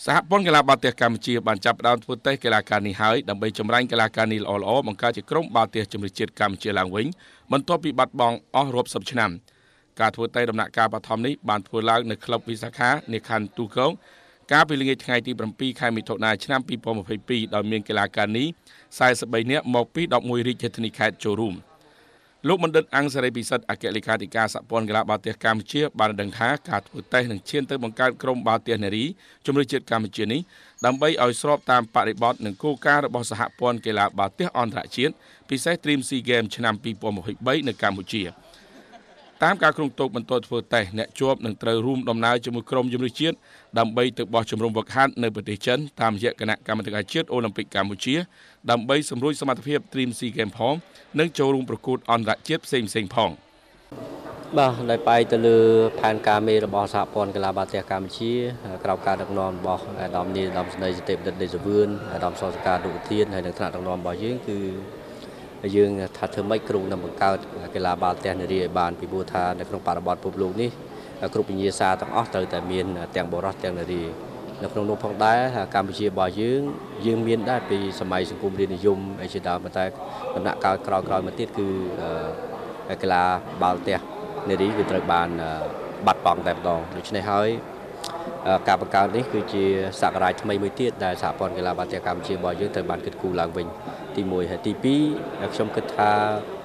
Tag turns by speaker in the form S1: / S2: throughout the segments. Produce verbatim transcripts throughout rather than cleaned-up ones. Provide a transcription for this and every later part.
S1: สหพลกีฬาบาเตียกัมพูชีบันจับดาวฟุตเตกีฬาการนี้หายดับเบิลจำรันกีฬาการนี้อ่อนๆบังการจะกรมบาเตียจำริจิตกัมพูชีหลังวิ่งมันตัวปีบัดบองอ้อรบสับชนำการฟุตเตดำหนักการปฐมนี้บานพูลาในคลับวิสาขาในคันตูเกิลการเป็นลิงไงที่ปรปีใครมีโทนาชนะปีปอมปีปีดาวเมียนกีฬาการนี้สายสบายเนี้ยมอกปีดอกมวยริเจตนิคาโจรูมลูกมันเดินอังสารพิสัตอเกลิกาติกาสปอนกีฬาบาเตียกัมพูชีบานดังท้าการฟุตเตหนึ่งเชียนเตอร์บังการกรมบาเตียเนรีจำริจิตกัมพูชีนี้ดำไปเอาสอบตามปฏิบัติหนึ่งคู่การบอสหพลกีฬาบาเตียออนทราเชียนพิเศษทีมซีเกมชนะปีปอมหกใบในกัมพูชีตามการคงตกบรรทุกฟุตเตเนี่ยจวบหนึ่งเตอร์รูมดำน้ำจมูกกรมจำริจิตดำไปตึกบอชมรมวักฮันในประเทศเชนตามเยอะคณะกรรมการเชียร์โอลิมปิกกัมพูชีดำไปสำรวจสมรรถภาพทีมซีเกมพร้อมนึ่งโจรุงประกวดออนทราเชียร์เซ็งเซ็งพอง
S2: บ่ได้ไปตะลือแผนการเมรบอสหพลกีฬาบาเตียกัมพูชีกล่าวการดักนอนบอกดอมนี้ดอมในสเต็ปเดินสวืนดอมสอสการดูเทียนให้ในขณะดักนอนบอกยื่นคือยื่นทัดเธอไม่กรุงนำมาเก้ากีฬาบาเตียนเรียบานปีบูธาในขนมปาระบอดปุบลูกนี้กรุ๊ปยิงซาต้องออกเตอร์แต่เมียนเตียงบรอดเตียงเรียในขนมนมพองได้กัมพูชีบอกยื่นยื่นเมียนได้ปีสมัยสังคมเรียนนิยมไอชิดามาแต่ขณะการกล่าวกล่าวมาติดคือกีฬาบาเตียในนี้คือตระบานบัดปองแต่ดองโดยเฉพาะให้การประกาศนี้คือจีสักรายทำไมมือเตี้ยได้สหพลกีฬาบาเตียกัมพูชีบอกยื่นตระบานกิจกูหลังวิ่งตีมวยตีปีชมกิจท่า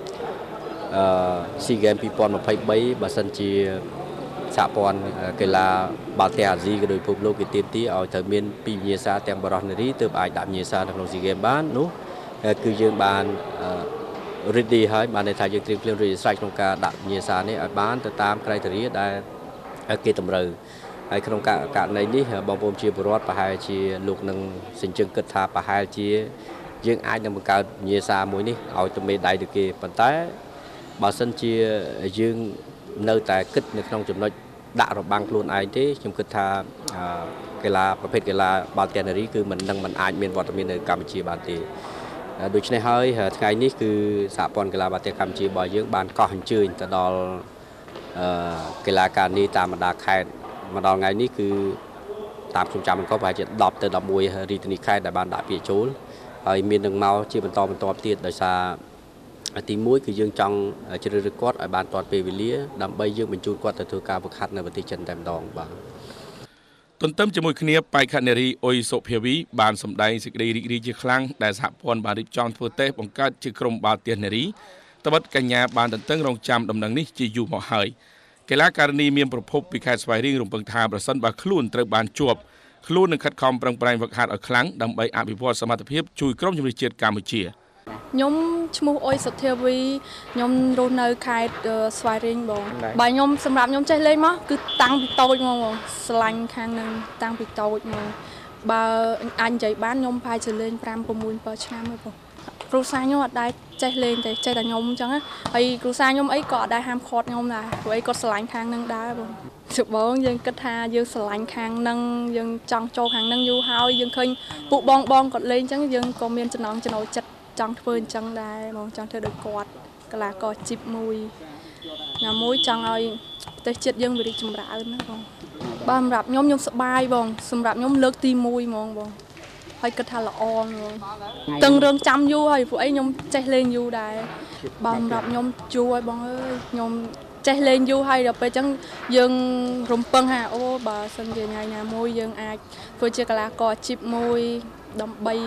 S2: ซีเกมปีปอนมาไพ่ใบบาสันจีสหพลกีฬาบาเตียจีก็โดยพบโลกเตียนที่เอาเทอร์มินปีเมียซาเตียงบรอนในนี้เติมไอดับเมียซาในของซีเกมบ้านนู้คือยื่นบานริดดีให้บานในไทยยังเตรียมเรื่องรีไซเคิลการดับเมียซาเนี่ยบ้านแต่ตามใครถือได้เกี่ยตำรือไอ้ขนมกะกะในนี้บางปมเชียบรอดปะหายเชียลูกหนึ่งสินจึงกิดทาปะหายเชียยังไอ้ยังมันการเมียซามวยนี่เอาตัวเมย์ได้ดูเกี่ยปันท้ายบางสันเชียยังเนื้อแต่กิดในขนมจุ่มน้อยด่าเราบางครูนไอ้ที่จำกิดทากีฬาประเภทกีฬาบาลเตียนนี้คือมันนั่งมันไอ้เมียนวอตเมียนในกัมพูชีบาลตีโดยเฉพาะให้ไงนี้คือสหพลกีฬาบาเตียกัมพูชีบ่อยยื่นบานก่อหันจืนแต่ดอลกีฬาการนี้ตามมาดาไข่มาดอลไงนี้คือตามชุมชนมันก็ไปจะดอบแต่ดอบมวยรีตนิไข่แต่บานด่าเปียชูไอ้เมียนหนึ่งเมาชีเป็นตอเป็นตอเตี้ยโดยซาตีมวยคือยื่นจังเจริญกอดไอ้บานตอนเปวิเลียดำใบยื่นเป็นจูดกอดแต่ถือการประคัดในประเทศจันแตมดองบาง
S1: ต้นเติมจมูกเนียไปคันเนรีโอยโซเพียวีบานสมได้สิกรีรีจีครั้งแต่สหพลบาริจอนฟูเต้บังการจิกรมบาเตียนเนรีตบัดกัญญาบานตันเติงรองจำดำนังนี้จีอยู่หมอหายกีฬาการณีมีประพบปีคายสไวริงรุมปังทาประสันบาคลูนเตรบานจวบคลูนหนึ่งขัดคอมปรังปรายวักหาดอีกครั้งดำใบอาภิพรสมรรถเพียบช่วยกรมจำริเจียกัมพูชี
S3: ยมชมูโอยสเทวียมโรนเนอร์คายสไวริงบองใบยมสำหรับยมใจเล่นมั้งคือตั้งปิโต้ยมั้งสไลน์ข้างนึงตั้งปิโต้ยมั้งบาอันใจบ้านยมพายจะเล่นปรามประมูลเปิดชนะมั้งครูซายยมได้ใจเล่นแต่ใจแต่ยมจังอะไอ้ครูซายยมไอ้ก็ได้ห้ามคอร์ดยมได้ไอ้ก็สไลน์ข้างนึงได้บองสุดบองยังกระทายังสไลน์ข้างนึงยังจังโจข้างนึงยูฮาวยังเคยปุบองบองกดเล่นจังยังก็มีจะน้องจะน้อยจัดจังเฟินจังได้มองจังเธอเดือดกอดกะลากอดจิบมวยน้ำมวยจังเอาแต่เจ็ดยังไม่ได้จุ่มร้านนะบองบ้านรับยมยมสบายบองสำหรับยมเลิกตีมวยมองบองให้กระทะละออนบองตึงเรื่องจำอยู่ให้พวกไอ้ยมใจเล่นอยู่ได้บ้านรับยมช่วยบองเอ้ยยมใจเล่นอยู่ให้เดี๋ยวไปจังยังรวมปังหาโอ้บ่าสันเดียไงน้ำมวยยังอาจเพื่อจะกะลากอดจิบมวยดำใบ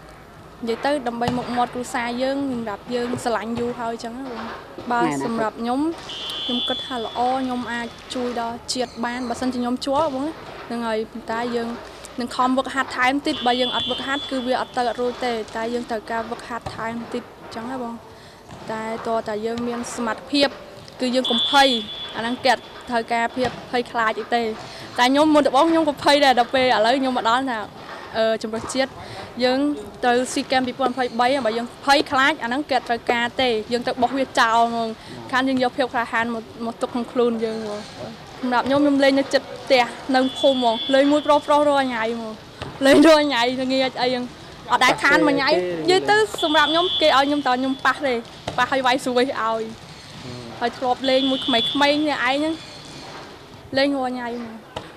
S3: vậy tới đầm bay một một cú xa dương nhưng đạp dương sờ lạnh du thôi chẳng luôn ba sầm đạp nhóm nhóm kết hà là o nhóm ai chui đó triệt ban ba sân chỉ nhóm chúa đúng không rồi ta dương nhưng không vực hạt thái tít ba dương ắt vực hạt cứ việc ắt tờ rồi tệ ta dương tờ ca vực hạt thái tít chẳng hay không ta to ta dương miền smart phiệp cứ dương cùng phay anh đang kẹt thời ca phiệp phay khai chị tê ta nhóm một bóng nhóm cùng phay để đập về ở lấy nhóm mà đó nào ờ trong bậc chiết dương từ si kem bị pon phay bay mà dương phay khai anh đang kẹt thời ca tê dương từ bọc huyết trào mà khán dương dọc phiệp khai hàn một một tục không khôn dương mà đạp nhóm nhóm lên nó chật tè nâng khô mà lên mũi pro pro rồi nhảy mà lên rồi nhảy thì nghe ai dương ở đại khán mà nhảy dưới tới xong đạp nhóm kia ao nhóm tao nhóm pa đây pa hay bay xuôi ao hơi thọp lên mũi mày mày như ai nhá lên ngồi nhảy mà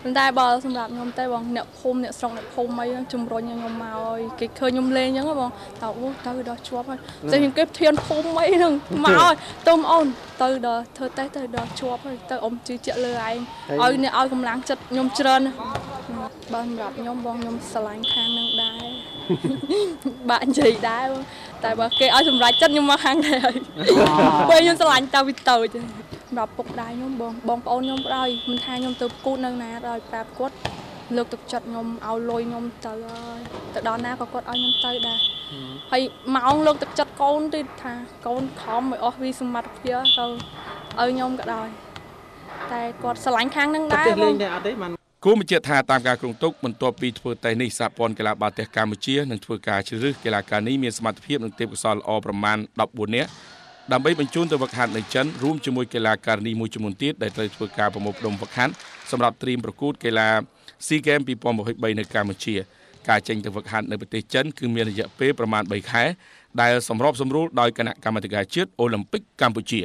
S3: តែបើសម្រាប់ខ្ញុំតែបងអ្នកភូមិអ្នកស្រុកអ្នកភូមិអីជំរុញឲ្យខ្ញុំមកឲ្យគេឃើញខ្ញុំលេងអញ្ចឹងបងតើអូទៅដល់ជាប់ហើយតែគេធានភូមិអីហ្នឹងមកឲ្យទៅអូនទៅដល់ធ្វើតេស្តទៅដល់ជាប់ហើយទៅអ៊ំជឿជាក់លើឯងឲ្យអ្នកឲ្យកម្លាំងចិត្តខ្ញុំច្រើនបើសម្រាប់ខ្ញុំបងខ្ញុំស្រឡាញ់ខាងហ្នឹងដែរបាក់និយាយដែរតែបើគេឲ្យសម្រេចចិត្តខ្ញុំមកខាងដែរហើយពេលខ្ញុំស្រឡាញ់តើវីតូចសម្រាប់ពុកដែរខ្ញុំបងបងប្អូនខ្ញុំផ្ដោយមិនថាខ្ញុំទៅគូតនៅណាដល់ប្រាប់គាត់លើកទឹកចិត្តខ្ញុំឲ្យលុយខ្ញុំទៅហើយទៅដល់ណាក៏គាត់ឲ្យខ្ញុំទៅដែរហើយម៉ោងលើកទឹកចិត្តកូនទៀតថាកូនខំឲ្យអស់វិសមត្ថភាពទៅឲ្យខ្ញុំក៏ដោយតែគាត់ស្រឡាញ់ខាងហ្នឹងដែរបង
S1: គូបញ្ជាក់ថាតាមការគ្រោងទុកបន្ទាប់ពីធ្វើតេស្តនេះសហព័ន្ធកីឡាបាល់ទះកម្ពុជានឹងធ្វើការជ្រើសរើសកីឡាករនេះមានសមត្ថភាពនិងទេពកោសល្យល្អប្រមាណដប់បួននាក់ដើម្បីបញ្ជូនទៅវឹកហាត់នៅចិនរួមជាមួយកីឡាករនេះមួយចំនួនទៀតដែលត្រូវធ្វើការប្រមូលផ្ដុំវឹកហាត់សម្រាប់ត្រៀមប្រកួតកីឡា SEA Games ពីរពាន់ยี่สิบสามនៅកម្ពុជាការចេញទៅវឹកហាត់នៅប្រទេសចិនគឺមានរយៈពេលប្រមាណបីខែដែលសម្របសម្រួលដោយគណៈកម្មាធិការជាតិអូឡ িম্প ពិកកម្ពុជា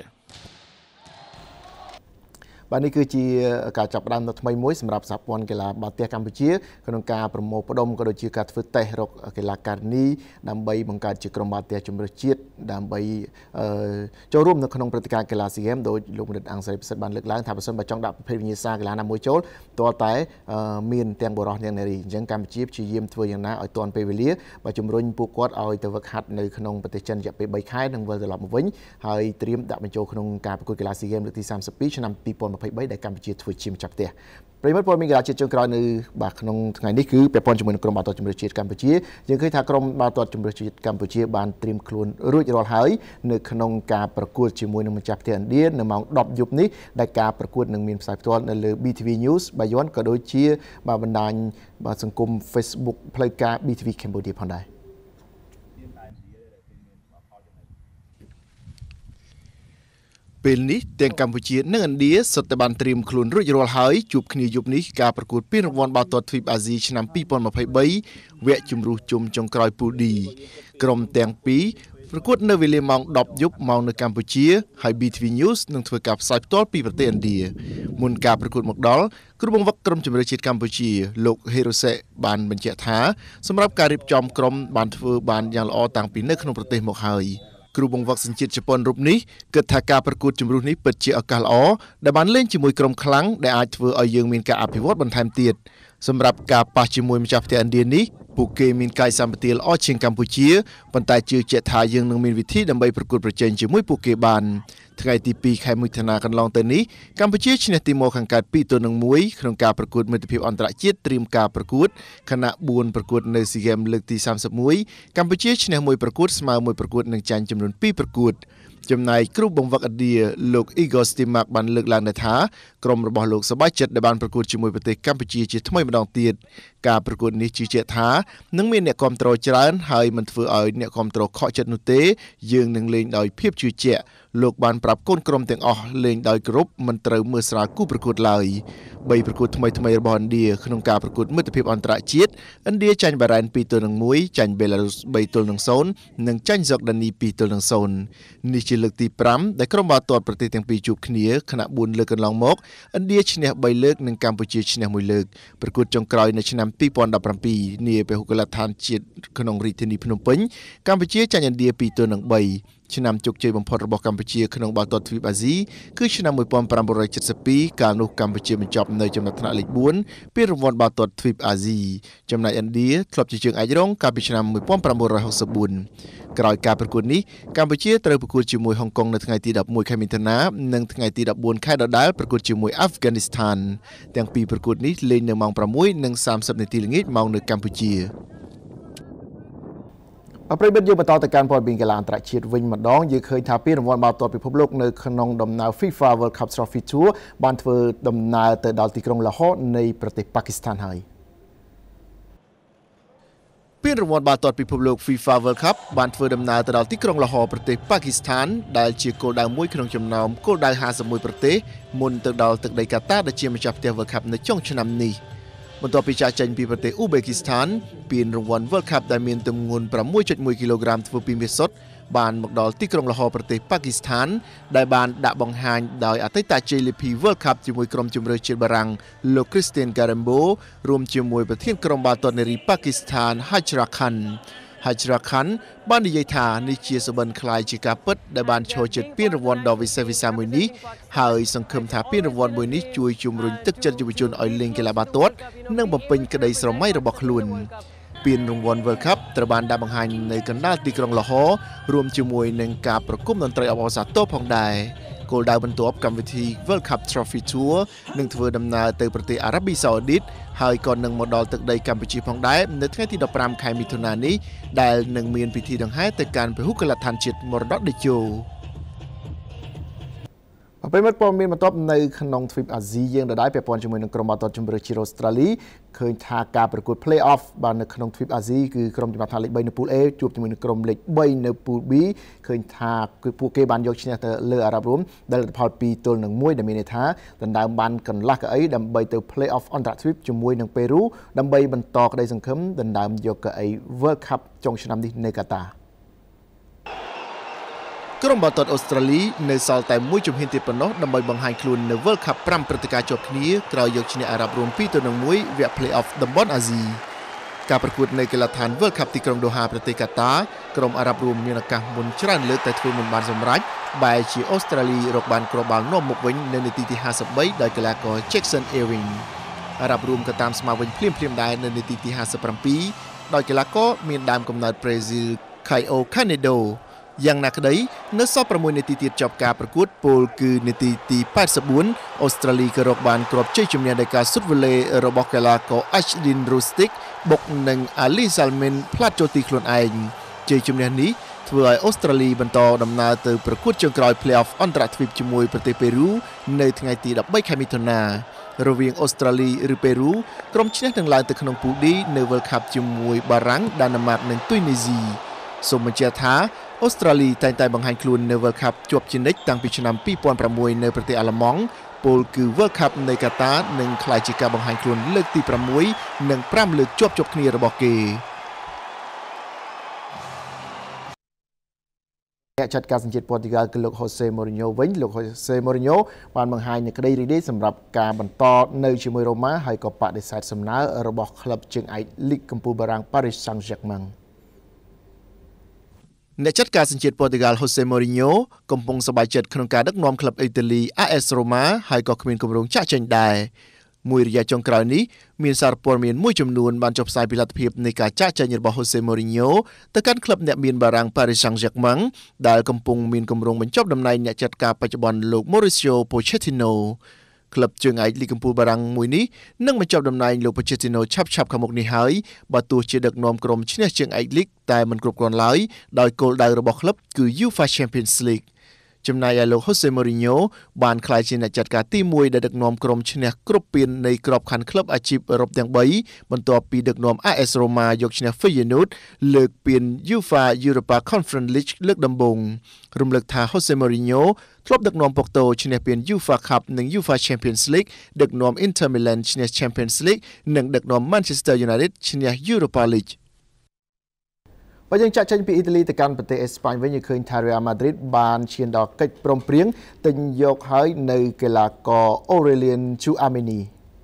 S4: បាទនេះគឺជាការចាប់ផ្ដើមថ្មីមួយសម្រាប់សហព័ន្ធកីឡាបាល់ទះកម្ពុជាក្នុងការប្រមូលផ្ដុំក៏ដូចជាការធ្វើតេស្តរកកីឡាករនីដើម្បីបង្កើតជាក្រុមបាល់ទះជម្រើសជាតិដើម្បីចូលរួមនៅក្នុងព្រឹត្តិការណ៍កីឡា SEA Games ដោយលោកមនិតអង្គសេរីពិសិដ្ឋបានលើកឡើងថាបើសិនបើចង់ដាក់ប្រភេទវិញ្ញាសាកីឡាណាមួយចូលទាល់តែមានទាំងបុរសទាំងនារីអញ្ចឹងកម្ពុជាព្យាយាមធ្វើយ៉ាងណាឲ្យទាន់ពេលវេលាបើជំរុញពួកគាត់ឲ្យទៅវឹកហាត់នៅក្នុងប្រទេសចិនរយៈពេលបីខែនិងវិលត្រឡប់មកវិញហើយត្រៀមដាក់បញ្ចូលក្នុងការប្រកួតកីឡា SEA Games លើកទីសាមសិបពីរឆ្នាំពីរពាន់ยี่สิบสามដែលកម្ពុជាធ្វើជាម្ចាស់ផ្ទះប្រិមត្តពលមានកីឡាជាតិចុងក្រោយនៅបាទក្នុងថ្ងៃនេះគឺពាក់ព័ន្ធជាមួយនឹងក្រុមបាល់ទាត់ជម្រើសជាតិកម្ពុជាយើងឃើញថាក្រុមបាល់ទាត់ជម្រើសជាតិកម្ពុជាបានត្រៀមខ្លួនរួចរាល់ហើយនៅក្នុងការប្រកួតជាមួយនឹងម្ចាស់ផ្ទះឥណ្ឌានៅម៉ោងដប់យប់នេះដែលការប្រកួតនឹងមានផ្សាយផ្ទាល់នៅលើ ប៊ី ធី វី News បាយ័នក៏ដូចជាបាទបណ្ដាញបាទសង្គម Facebook ផ្លូវការ ប៊ី ធី វី Cambodia ផងដែរពេលនេះទាំងកម្ពុជានិងឥណ្ឌាសុទ្ធតែបានត្រៀមខ្លួនរួចរាល់ហើយជួបគ្នាយប់នេះការប្រកួតពានរង្វាន់បាល់ទាត់ទ្វីបអាស៊ីឆ្នាំពីរពាន់ยี่สิบสามវគ្គជម្រុះជុំចុងក្រោយពូល D ក្រុមទាំងពីរប្រកួតនៅវេលាម៉ោងដប់យប់ម៉ោងនៅកម្ពុជាហើយ ប៊ី ធី វី News នឹងធ្វើការផ្សាយផ្ទាល់ពីប្រទេសឥណ្ឌាមុនការប្រកួតមកដល់គ្រូបង្វឹកក្រុមជម្រើសជាតិកម្ពុជាលោកហេរ៉ូសេបានបញ្ជាក់ថាសម្រាប់ការរៀបចំក្រុមបានធ្វើបានយ៉ាងល្អតាំងពីនៅក្នុងប្រទេសមកហើយគ្រូបង្វឹកសញ្ជាតិជប៉ុនរូបនេះគិតថាការប្រកួតជម្រុះនេះពិតជាឱកាសល្អដែលបានលេងជាមួយក្រុមខ្លាំងដែលអាចធ្វើឲ្យយើងមានការអភិវឌ្ឍបន្ថែមទៀតសម្រាប់ការប៉ះជាមួយម្ចាស់ផ្ទះឥណ្ឌានេះពួកគេមានកាយសម្បទាល្អជាងកម្ពុជាប៉ុន្តែជឿជាក់ថាយើងនឹងមានវិធីដើម្បីប្រកួតប្រជែងជាមួយពួកគេបានថ្ងៃទីពីរខែមិថុនាកន្លងទៅនេះកម្ពុជាឈ្នះទីម៉ូខាងកើតពីរទល់នឹងមួយក្នុងការប្រកួតមិត្តភាពអន្តរជាតិត្រៀមការប្រកួតខណៈបួនប្រកួតនៅ SEA Games លើកទីសាមសិបមួយកម្ពុជាឈ្នះមួយប្រកួតស្មើមួយប្រកួតនិងចាញ់ចំនួនពីរប្រកួតចំណែកគ្រូបង្វឹកឥណ្ឌាលោក Igor Stimac បានលើកឡើងដែរថាក្រុមរបស់លោកសប្បាយចិត្តដែលបានប្រកួតជាមួយប្រទេសកម្ពុជាជាថ្មីម្ដងទៀតការប្រកួតនេះជឿជាក់ថានឹងមានអ្នកគាំទ្រច្រើនហើយមិនធ្វើឲ្យអ្នកគាំទ្រខកចិត្តនោះទេយើងនឹងលេងដោយភាពជឿជាក់លោកបានប្រាប់កូនក្រុមទាំងអស់លេងដោយគោរពមិនត្រូវមើលស្រាលគូប្រកួតឡើយបីប្រកួតថ្មីថ្មីរបស់ឥណ្ឌាក្នុងការប្រកួតមិត្តភាពអន្តរជាតិឥណ្ឌាចាញ់បារ៉ែនពីរទល់នឹងមួយចាញ់បេឡារុសបីទល់នឹងศูนย์និងចាញ់ហ្សុកដានីពីរទល់នឹងศูนย์នេះជាលើកទីប្រាំដែលក្រុមបាល់ទាត់ប្រទេសទាំងពីរជួបគ្នាខណៈបួនលើកកន្លងមកឥណ្ឌាឈ្នះបីលើកនិងកម្ពុជាឈ្នះមួយលើកប្រកួតចុងក្រោយនៅឆ្នាំពីរពាន់ដប់ប្រាំពីរនាពហុកីឡដ្ឋានជាតិក្នុងរាជធានីភ្នំពេញកម្ពុជាចាញ់ឥណ្ឌាពីរទល់នឹងបីឆ្នាំជោគជ័យបំផុតរបស់កម្ពុជាក្នុងបាល់ទាត់ទ្វីបអាស៊ីគឺឆ្នាំmột nghìn tám trăm bảy mươi haiកាលនោះកម្ពុជាបញ្ចប់នៅចំណាត់ថ្នាក់លេខបួនពានរង្វាន់បាល់ទាត់ទ្វីបអាស៊ីចំណែកឥណ្ឌាធ្លាប់ជាជើងឯករងកាលពីឆ្នាំmột nghìn tám trăm sáu mươi tưក្រោយការប្រកួតនេះកម្ពុជាត្រូវប្រកួតជាមួយហុងកុងនៅថ្ងៃទីដប់មួយខែមិថុនានិងថ្ងៃទីដប់បួនខែដដែលប្រកួតជាមួយអាហ្វហ្គានីស្ថានទាំងពីរប្រកួតនេះលេងនៅម៉ោងប្រាំមួយនិងសាមសិបនាទីល្ងាចម៉ោងនៅកម្ពុជាអប្រិយមិត្តយើងបន្តទៅកាន់ព័ត៌មានកីឡាអន្តរជាតិវិញម្ដងយើងឃើញថាពានរង្វាន់បាល់ទាត់ពិភពលោកនៅក្នុងដំណើរ FIFA World Cup Trophy Tour បានធ្វើដំណើរទៅដល់ទីក្រុងឡាហូនៃប្រទេសប៉ាគីស្ថានហើយពានរង្វាន់បាល់ទាត់ពិភពលោក FIFA World Cup បានធ្វើដំណើរទៅដល់ទីក្រុងឡាហូប្រទេសប៉ាគីស្ថានដែលជាគោលដៅមួយក្នុងចំណោមគោលដៅห้าสิบเอ็ดប្រទេសមុនទៅដល់ទឹកដីកាតាដែលជាម្ចាស់ផ្ទះ World Cup នៅចុងឆ្នាំនេះបន្ទាប់ពីចាកចេញពីប្រទេសអ៊ូបេគីស្ថានពានរង្វាន់ World Cup ដែលមានទម្ងន់ ប្រាំមួយចុចមួយ គីឡូក្រាមធ្វើពីមាសសុទ្ធបានមកដល់ទីក្រុងឡាហ័រប្រទេសប៉ាគីស្ថានដែលបានដាក់បង្ហាញដោយអតីតជ័យលាភី World Cup ជាមួយក្រុមជម្រើសជាតិបារាំងលោក Christian Garembo រួមជាមួយប្រធានក្រុមបាល់ទាត់នារីប៉ាគីស្ថាន Hajra Khan Hajra Khan បាននិយាយថានេះជាសបិនខ្លាយជាការពិតដែលបានឈរជិតពានរង្វាន់ដ៏វិសេសវិសាលមួយនេះហើយសង្ឃឹមថាពានរង្វាន់មួយនេះជួយជំរុញទឹកចិត្តយុវជនឲ្យលេងកីឡាបាល់ទាត់និងបំពេញក្តីស្រមៃរបស់ខ្លួនពានរង្វាន់ World Cup ត្រូវបានដាក់បង្ហាញនៅកណ្ដាលទីក្រុងឡាហ័ររួមជាមួយនឹងការប្រគំតន្ត្រីអបអរសាទរផងដែរគោលដៅបន្ទាប់កម្មវិធី World Cup Trophy Tour នឹងធ្វើដំណើរទៅប្រទេសអារ៉ាប៊ីសាអូឌីតហើយក៏នឹងមកដល់ទឹកដីកម្ពុជាផងដែរនៅថ្ងៃទីដប់ប្រាំខែមិថុនានេះដែលនឹងមានពិធីដង្ហែទៅកាន់ពហុកីឡដ្ឋានជាតិមរតកតេជោអពេលមកព័ត៌មានបន្ទាប់នៅក្នុងទ្វីបអាស៊ីយើងដដែលពាក់ព័ន្ធជាមួយនឹងក្រុមបាល់ទាត់ជម្រើសជាតិអូស្ត្រាលីឃើញថាការប្រកួត Play-off បាននៅក្នុងទ្វីបអាស៊ីគឺក្រុមចំណាត់ថ្នាក់លេខបីនៅពូល A ជួបជាមួយនឹងក្រុមលេខបីនៅពូល B ឃើញថាគឺពួកគេបានយកឈ្នះទៅលើអារ៉ាប់រួមដែលលទ្ធផលពីរទល់នឹងមួយដែលមានន័យថាដណ្ដើមបានកន្លះកៅអីដើម្បីទៅ Play-off អន្តរទ្វីបជាមួយនឹងប៉េរូដើម្បីបន្តក្តីសង្ឃឹមដណ្ដើមយកកៅអី World Cup ចុងឆ្នាំនេះនៅកាតាក្រុមបាល់ទាត់អូស្ត្រាលីនៅសល់តែមួយជំហានទៀតប៉ុណ្ណោះដើម្បីបង្ហាញខ្លួននៅ World Cup ប្រាំព្រឹត្តិការណ៍ជាប់គ្នាក្រោយយកឈ្នះអារ៉ាប់រួមពីរទៅនឹងមួយវគ្គ Play-off តំបន់អាស៊ីការប្រកួតនៅកីឡដ្ឋាន World Cup ទីក្រុងដូហាប្រទេសកាតាក្រុមអារ៉ាប់រួមមានឱកាសមុនច្រើនលើកតែធ្វើមិនបានសម្រេចបែរជាអូស្ត្រាលីរកបានគ្រាប់បាល់នាំមុខវិញនៅនាទីទីហាសិបបីដោយកីឡាករ Jackson Ewing អារ៉ាប់រួមក៏តាមស្មើវិញភ្លាមៗដែរនៅនាទីទីហាសិបប្រាំពីរដោយកីឡាករមានដើមកំណើតប្រេស៊ីល Caio Canedoយ៉ាងណាក្តីនៅសល់ប្រាំមួយនាទីទៀតចប់ការប្រកួតពលគឺនាទីទីប៉ែតសិបបួនអូស្ត្រាលីក៏រកបានគ្រាប់ជ័យជំនះដោយការស៊ុតវ៉ូឡេរបស់កីឡាករ Ashlyn Rustic បុកនឹង Ali Salmin ផ្លាត់ចូលទីខ្លួនឯងជ័យជំនះនេះធ្វើឲ្យអូស្ត្រាលីបន្តដំណើរទៅប្រកួតចុងក្រោយ Play-off អន្តរទ្វីបជាមួយប្រទេសប៉េរូនៅថ្ងៃទីដប់បីខែមិថុនារវាងអូស្ត្រាលីឬប៉េរូក្រុមឈ្នះនឹងឡើងទៅក្នុងពូល D នៅ World Cup ជាមួយបារាំងដាណឺម៉ាកនិងទុយនីស៊ីសូមបញ្ជាក់ថាអូស្ត្រាលីតែងតែបង្ហាញខ្លួននៅ World Cup ជាប់ជានិច្ចតាំងពីឆ្នាំពីរពាន់ប្រាំមួយនៅប្រទេសអាល្លឺម៉ង់ពលគឺ World Cup នៅកាតានឹងក្លាយជាការបង្ហាញខ្លួនលើកទីប្រាំមួយនិងប្រាំលើកជាប់ជាប់គ្នារបស់គេអ្នកចាត់ការសញ្ជាតិព័រទុយហ្គាល់គឺលោក Jose Mourinho វិញលោក Jose Mourinho បានបង្ហាញនូវក្តីរីករាយសម្រាប់ការបន្តនៅជាមួយ Roma ហើយក៏បដិសេធសំណើរបស់ក្លឹបជើងឯកលីកកំពូលបារាំង Paris Saint-Germainអ្នកចាត់ការសញ្ជាតិព័រទុយហ្គាល់ Jose Mourinho កំពុងសប្បាយចិត្តក្នុងការដឹកនាំក្លឹបអ៊ីតាលី a ét Roma ហើយក៏គ្មានគម្រោងចាក់ចេញដែរមួយរយៈចុងក្រោយនេះមានសារព័ត៌មានមួយចំនួនបានចុះផ្សាយពីលទ្ធភាពនៃការចាក់ចេញរបស់ Jose Mourinho ទៅកាន់ក្លឹបអ្នកមានបារាំង Paris Saint-Germain ដែលកំពុងមានគម្រោងបញ្ចប់តំណែងអ្នកចាត់ការបច្ចុប្បន្នលោក Mauricio Pochettinoក្លឹបជើងឯកលីកកំពូលបារាំងមួយនេះនឹងបញ្ចប់តំណែងលោក Pochettino ឆាប់ៗខាងមុខនេះហើយបើទោះជាដឹកនាំក្រុមឈ្នះជើងឯកលីកតែមិនគ្រប់គ្រាន់ឡើយដោយគោលដៅរបស់ក្លឹបគឺ UEFA Champions League ចំណែកឯលោក Jose Mourinho បានក្លាយជាអ្នកចាត់ការទីមួយដែលដឹកនាំក្រុមឈ្នះគ្រប់ពាននៃក្របខ័ណ្ឌក្លឹបអាជីពអឺរ៉ុបទាំងបីបន្ទាប់ពីដឹកនាំ a ét Roma យកឈ្នះ Feyenoord លើកពាន UEFA Europa Conference League លើកដំបូងរំលឹកថា Jose Mourinho ធ្លាប់ដឹកនាំ Porto ឈ្នះពាន UEFA Cup និង UEFA Champions League ដឹកនាំ Inter Milan ឈ្នះ Champions League និងដឹកនាំ Manchester United ឈ្នះ Europa Leagueបើយើងចាក់ចេញពីអ៊ីតាលីទៅកាន់ប្រទេសអេស្ប៉ាញវិញយើងឃើញថា Real Madrid បានឈានដល់កិច្ចព្រមព្រៀងទិញយកហើយនៅកីឡាករ Aurelien Tchouameni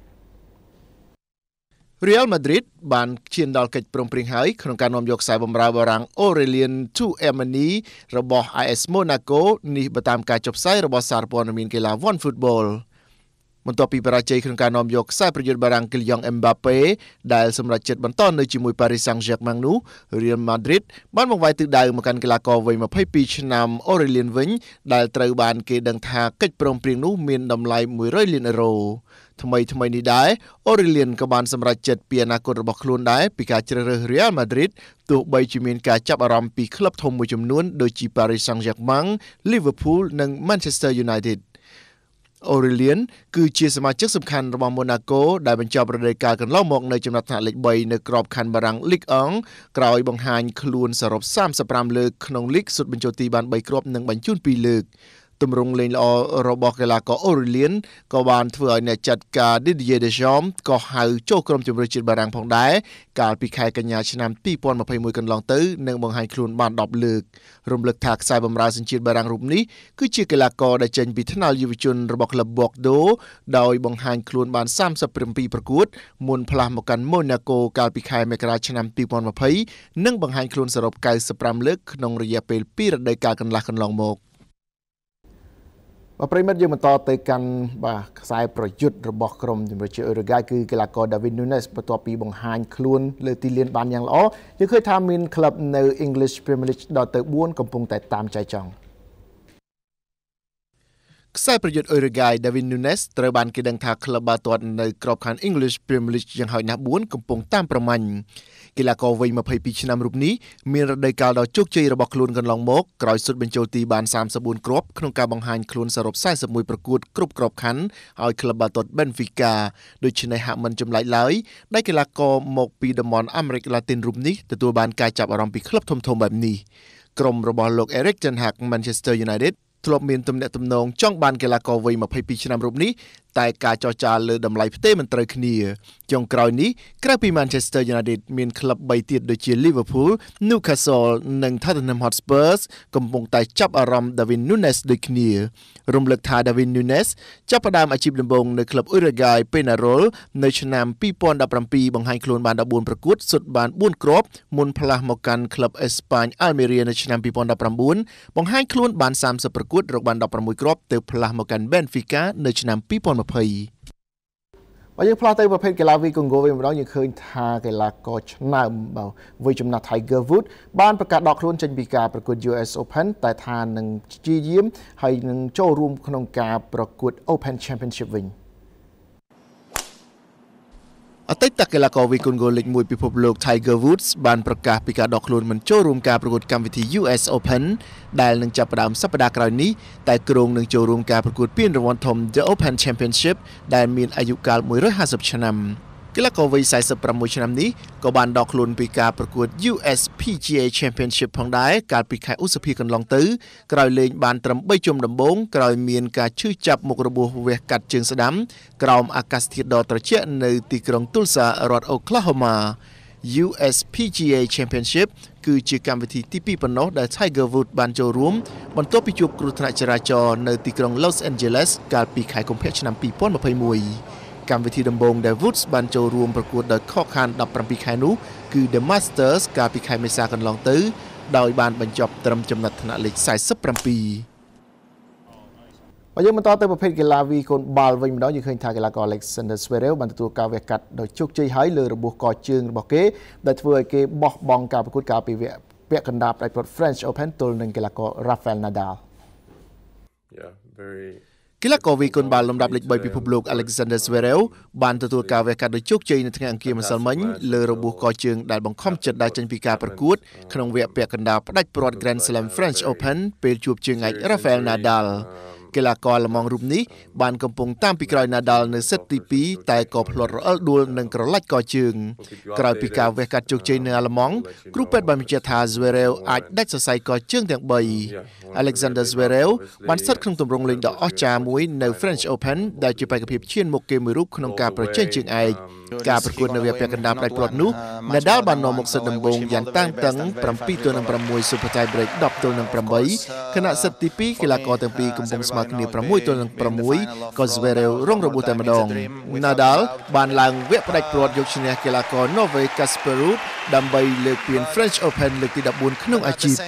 S4: Real Madrid បានឈានដល់កិច្ចព្រមព្រៀងហើយក្នុងការនាំយកខ្សែបម្រើបារាំង Aurelien Tchouameni របស់ a ét Monaco នេះបើតាមការចុះផ្សាយរបស់សារព័ត៌មានកីឡា OneFootballបន្ទាប់ពីបរាជ័យក្នុងការនាំយកខ្សែប្រយុទ្ធបារាំង Kylian Mbappé ដែលសម្រេចចិត្តបន្តនៅជាមួយ Paris Saint-Germain នោះ Real Madrid បានបង្វែរទិសដៅមកកាន់កីឡាករវ័យម្ភៃពីរឆ្នាំ Aurelien វិញដែលត្រូវបានគេដឹងថាកិច្ចព្រមព្រៀងនោះមានតម្លៃមួយរយលានអឺរ៉ូថ្មីថ្មីនេះដែរ Aurelien ក៏បានសម្រេចចិត្តពីអនាគតរបស់ខ្លួនដែរពីការជ្រើសរើស Real Madrid ទោះបីជាមានការចាប់អារម្មណ៍ពីក្លឹបធំមួយចំនួនដូចជា Paris Saint-Germain, Liverpool និង Manchester United Aurelien គឺជាសមាជិកសំខាន់របស់ Monaco ដែលបញ្ចប់រដូវកាលកន្លងមកនៅចំណាត់ថ្នាក់លេខបីនៅក្របខ័ណ្ឌបារាំង Ligue 1 ក្រោយបង្ហាញខ្លួនសរុបសាមសិបប្រាំលើកក្នុងលីកស៊ុតបញ្ចូលទីបានបីគ្រាប់និងបញ្ជូនពីរលើកទម្រង់លេងល្អរបស់កីឡាករអូរេលៀនក៏បានធ្វើឲ្យអ្នកចាត់ការ Didier Deschamps ក៏ហៅចូលក្រុមជម្រើសជាតិបារាំងផងដែរកាលពីខែកញ្ញាឆ្នាំពីរពាន់ម្ភៃមួយកន្លងទៅនិងបង្ហាញខ្លួនបានដប់លើករំលឹកថាខ្សែបម្រើសញ្ជាតិបារាំងរូបនេះគឺជាកីឡាករដែលចេញពីថ្នាលយុវជនរបស់ក្លឹប Bordeaux ដោយបង្ហាញខ្លួនបានសាមសិបប្រាំពីរប្រកួតមុនផ្លាស់មកកាន់ Monaco កាលពីខែមករាឆ្នាំពីរពាន់ម្ភៃនិងបង្ហាញខ្លួនសរុបកៅសិបប្រាំលើកក្នុងរយៈពេលពីររដូវកាលកន្លះកន្លងមកបាទប្រិមិត្តយើងបន្តទៅកាន់បាទខ្សែប្រយុទ្ធរបស់ក្រុមជម្រើសជាតិអ៊ុយរូហ្គាយគឺកីឡាករ David Nunes បន្ទាប់ពីបង្ហាញខ្លួនលើទីលានបានយ៉ាងល្អយើងឃើញថាមានក្លឹបនៅ English Premier League ដល់ទៅបួនកំពុងតែតាមចៃចង់ខ្សែប្រយុទ្ធអ៊ុយរូហ្គាយ David Nunes ត្រូវបានគេដឹងថាក្លឹបបាល់ទាត់នៅក្របខ័ណ្ឌ English Premier League យ៉ាងហោចណាស់បួនកំពុងតាមប្រមាញ់កីឡាករវ័យម្ភៃពីរឆ្នាំរូបនេះមានរដូវកាលដ៏ជោគជ័យរបស់ខ្លួនកន្លងមកក្រោយសុទ្ធបញ្ចូលទីបានសាមសិបបួនគ្រាប់ក្នុងការបង្ហាញខ្លួនសរុបសែសិបមួយប្រកួតគ្រប់ក្របខ័ណ្ឌឲ្យក្លឹបបាល់ទាត់ Benfica ដូច្នេះហាក់មិនចម្លែកឡើយដែលកីឡាករមកពីតំបន់អាមេរិកឡាទីនរូបនេះទទួលបានការចាប់អារម្មណ៍ពីក្លឹបធំៗបែបនេះក្រុមរបស់លោក Erik ten Hag Manchester United ធ្លាប់មានទំនាក់ទំនងចង់បានកីឡាករវ័យម្ភៃពីរឆ្នាំរូបនេះតែការចរចាលើតម្លៃផ្ទេរមិនត្រូវគ្នាចុងក្រោយនេះក្រៅពី Manchester United មានក្លឹបបីទៀតដូចជា Liverpool, Newcastle និង Tottenham Hotspur កំពុងតែចាប់អារម្មណ៍ David Nunes ដូចគ្នារំលឹកថា David Nunes ចាប់ផ្ដើមអាជីពដំបូងនៅក្លឹប Uruguay Peñarol នៅឆ្នាំពីរពាន់ដប់ប្រាំពីរបង្ហាញខ្លួនបានដប់បួនប្រកួតសុទ្ធបានបួនគ្រាប់មុនផ្លាស់មកកាន់ក្លឹប Espagne Almeria នៅឆ្នាំពីរពាន់ដប់ប្រាំបួនបង្ហាញខ្លួនបានសាមសិបប្រកួតរកបានដប់ប្រាំមួយគ្រាប់ទើបផ្លាស់មកកាន់ Benfica នៅឆ្នាំពីរពាន់ម្ភៃបើយើងផ្លាស់ទៅប្រភេទកីឡាវាយកូនហ្គោលវិញម្ដងយើងឃើញថាកីឡាករឆ្នើមបើវាយចំណាស់ Tiger Woods បានប្រកាសដកខ្លួនចេញពីការប្រកួត U S Open តែថានឹងព្យាយាមហើយនឹងចូលរួមក្នុងការប្រកួត Open Championship វិញអតីតកីឡាករវាយកូនហ្គោលលេខមួយពិភពលោក Tiger Woods បានប្រកាសពីការដកខ្លួនមិនចូលរួមការប្រកួតកម្មវិធី U S Open ដែលនឹងចាប់ផ្ដើមសប្តាហ៍ក្រោយនេះតែគ្រោងនឹងចូលរួមការប្រកួតពានរង្វាន់ធំ The Open Championship ដែលមានអាយុកាលមួយរយហាសិបឆ្នាំកីឡាករវ័យសែសិបប្រាំមួយឆ្នាំនេះក៏បានដកខ្លួនពីការប្រកួត U S P G A Championship ផងដែរកាលពីខែឧសភាកន្លងទៅក្រោយលេងបានត្រឹមបីជុំដំបូងក្រោយមានការឈឺចាប់មុខរបួសវះកាត់ជើងស្ដាំក្រោមអាកាសធាតុដ៏ត្រជាក់នៅទីក្រុង Tulsa រដ្ឋ Oklahoma U S P G A Championship គឺជាកម្មវិធីទីពីរប៉ុណ្ណោះដែល Tiger Woods បានចូលរួមបន្ទាប់ពីជួបគ្រោះថ្នាក់ចរាចរណ៍នៅទីក្រុង Los Angeles កាលពីខែកុម្ភៈឆ្នាំពីរពាន់ម្ភៃមួយកម្មវិធីដំបូងដែល Woods បានចូលរួមប្រកួតដោយខកខានដប់ប្រាំពីរខែនោះគឺ The Masters កាលពីខែមេសាកន្លងទៅដោយបានបញ្ចប់ត្រឹមចំណាត់ថ្នាក់លេខសែសិបប្រាំពីរបើយើងបន្តទៅប្រភេទកីឡាវាយកូនបាល់វិញម្ដងយើងឃើញថាកីឡាករ Alexander Zverev បានទទួលការវះកាត់ដោយជោគជ័យហើយលើរបួសកជើងរបស់គេដែលធ្វើឲ្យគេបោះបង់ការប្រកួតកាលពីវគ្គពាក់កណ្ដាលផ្ដាច់ព្រ័ត្រ French Open ទល់នឹងកីឡាករ Rafael Nadal
S5: Yeah very
S4: កីឡាករវាយកូនបាល់លំដាប់លេខបីពិភពលោក Alexander Zverev បានទទួលការវះកាត់ដោយជោគជ័យនៅថ្ងៃអង្គារម្សិលមិញលើរបួសកជើងដែលបង្ខំចិត្តដើរចេញពីការប្រកួតក្នុងវគ្គពាក់កណ្ដាលផ្ដាច់ព្រ័ត្រ Grand Slam French Open ពេលជួបជើងឯក Rafael Nadalកីឡាករល្មងរូបនេះបានកំពុងតាមពីក្រោយ Nadal នៅសេតទីពីរតែក៏ភ្លាត់រអិលដួលនឹងក្រឡាច់កជើងក្រោយពីការវះកាត់ជោគជ័យនៅអាល្លឺម៉ង់គ្រូពេទ្យបានបញ្ជាក់ថា Zverev អាចដាច់សរសៃកជើងទាំងបី Alexander Zverev បានស្ថិតក្នុងទម្រង់លេងដ៏អស្ចារ្យមួយនៅ French Open ដែលជាបេក្ខភាពឈានមុខគេមួយរូបក្នុងការប្រជែងជើងឯកការប្រកួតនៅវគ្គពាក់កណ្ដាលផ្ដាច់ព្រ័ត្រនោះ Nadal បាននាំមកសិតដំបូងយ៉ាងតានតឹងប្រាំពីរទល់នឹងប្រាំមួយ Super Tie Break ដប់ទល់នឹងប្រាំបីខណៈសិតទីពីរកីឡាករទាំងពីរកំពុងស្មើគ្នាប្រាំមួយទល់នឹងប្រាំមួយក៏ Zverev រងរបួសតែម្ដង Nadal បានឡើងវគ្គផ្ដាច់ព្រ័ត្រយកឈ្នះកីឡាករ Novak Kasper Ruud ដើម្បីលើកពាន French Open លើកទីដប់បួនក្នុងអាជីព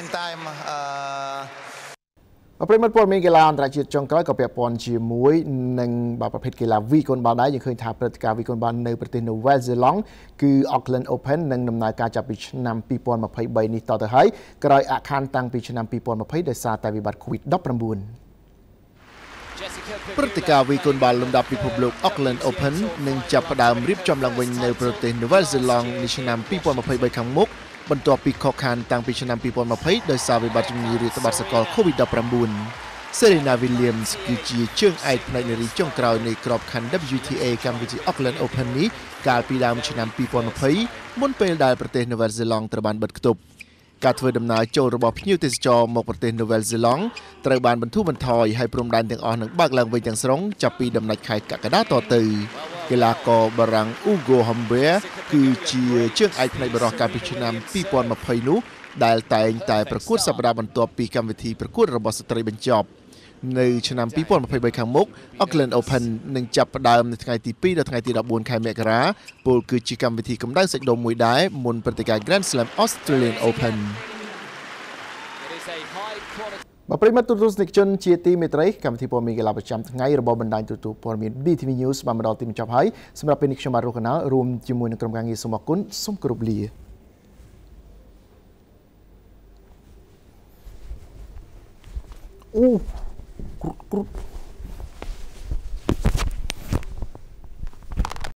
S4: អប្រិមត្តព័ត៌មានកីឡាអន្តរជាតិចុងក្រោយក៏ពាក់ព័ន្ធជាមួយនឹងប្រភេទកីឡាវាយកូនបាល់ដែរយើងឃើញថាព្រឹត្តិការណ៍វាយកូនបាល់នៅប្រទេសនូវែលសេឡង់គឺ Auckland Open នឹងដំណើរការចាប់ពីឆ្នាំពីរពាន់ម្ភៃបីនេះតទៅហើយក្រោយអាក់ខានតាំងពីឆ្នាំពីរពាន់ម្ភៃដោយសារតែវិបត្តិ COVID ដប់ប្រាំបួនព្រឹត្តិការណ៍វាយកូនបាល់លំដាប់ពិភពលោក Auckland Open នឹងចាប់ផ្ដើមរៀបចំឡើងវិញនៅប្រទេសនូវែលសេឡង់នៅឆ្នាំពីរពាន់ម្ភៃបីខាងមុខបន្ទាប់ពីខកខានតាំងពីឆ្នាំពីរពាន់ម្ភៃដោយសារវិបត្តិជំងឺរាតត្បាតសកល COVID ដប់ប្រាំបួន Serena Williams គឺជាជើងឯកផ្នែកនារីចុងក្រោយនៃក្របខ័ណ្ឌ W T A កម្មវិធី Auckland Open នេះកាលពីដើមឆ្នាំពីរពាន់ម្ភៃមុនពេលដែលប្រទេសនូវែលសេឡង់ត្រូវបានបិទគប់ការធ្វើដំណើរចូលរបស់ភ្ញៀវទេសចរមកប្រទេសនូវែលសេឡង់ត្រូវបានបន្ធូរបន្ថយហើយព្រំដែនទាំងអស់នឹងបើកឡើងវិញទាំងស្រុងចាប់ពីដំណាច់ខែកក្កដាតទៅកីឡាករបារាំង Ugo Humbert គឺជាជើងឯកផ្នែកបរិះកាលពីឆ្នាំពីរពាន់ยี่สิบនោះដែលតែងតែប្រកួតសប្តាហ៍បន្ទាប់ពីកម្មវិធីប្រកួតរបស់ស្ត្រីបញ្ចប់នៅឆ្នាំពីរពាន់ยี่สิบ三ខាងមុខ Auckland Open នឹងចាប់ផ្ដើមនៅថ្ងៃទីពីរដល់ថ្ងៃទីដប់បួនខែមករាពលគឺជាកម្មវិធីកម្ដៅសាច់ដុំមួយដែរមុនព្រឹត្តិការណ៍ Grand Slam Australian Open បាទប្រិមត្តទូរទស្សនិកជនជាទីមេត្រីកម្មវិធីព័ត៌មានកីឡាប្រចាំថ្ងៃរបស់បណ្ដាញទូរទស្សន៍ព័ត៌មាន D T V News បានមកដល់ទីបញ្ចប់ហើយសម្រាប់ពេលនេះខ្ញុំបាទរស់កណាល់រួមជាមួយនឹងក្រុមការងារសូមអរគុណសូមគោរពលាអូគ្រុតគ្រុត